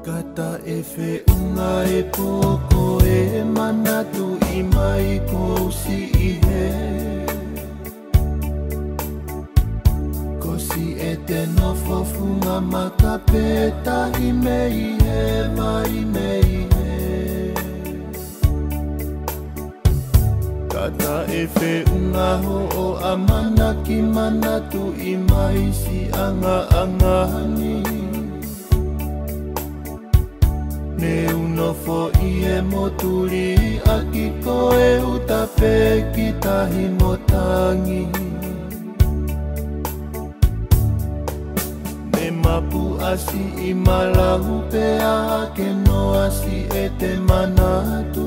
Kata e whiunga e pōko e manatu I mai ko si I he. Ko si e te nofo funga maka pētahi mei he, mai mei he. Kata e whiunga ho o a mana ki manatu I mai si anga angani. Ne unofo I e moturi a ki koe utape ki tahi motangi. Ne mapu asi I malahu pea ke no asi e te manatu.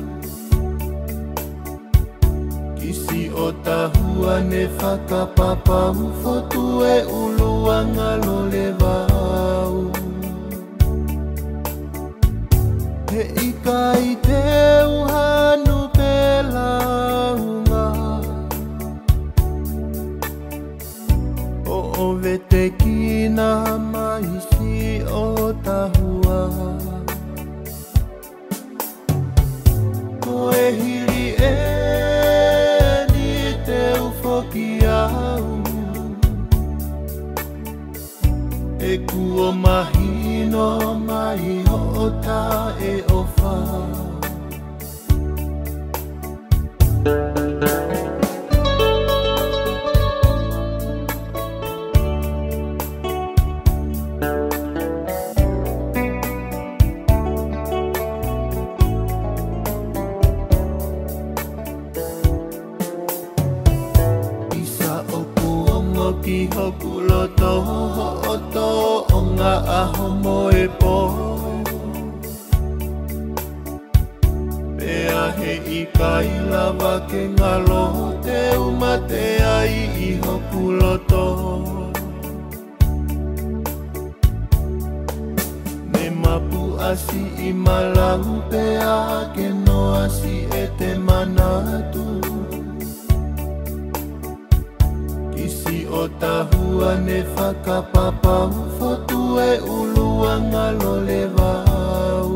Kisi o tahua ne whakapapa ufotu e uluanga lo le wau. He ika I te uhanu pelaunga. O vete kina maisi o tahua. Ko e hiri e ni te ufoki au. E kuo mahino mai hota e ofa. Isa oku ongo ki hoku loto oto onga aho moe po. Pea he ika I lava ke ngalo te umate ai I hoku loto. Ne mapu asi I malahu pea ke no asi e te manatu. Kisi o tahua ne whakapapa ufotu e uluanga lo le wau.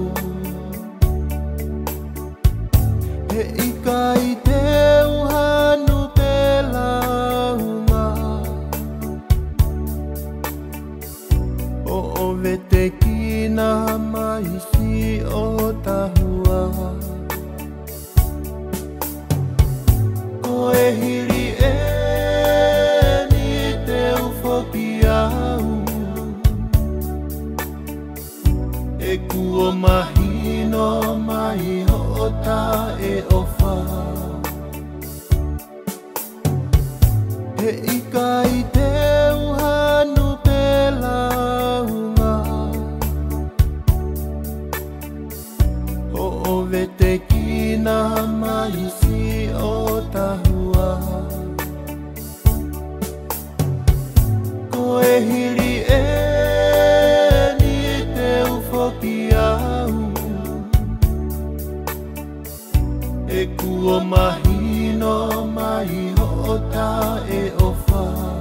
He ika I te uhanu pelaunga. O vete kina maisi o tahua. Ko e hiri e ni te ufoki au. E kuo mahino mai hota e ofa. He ika I te uhanu pelaunga. O vete kina maisi o tahua. Ko e hiri e ni te ufoki au. E kuo mahino mai hota e ofa.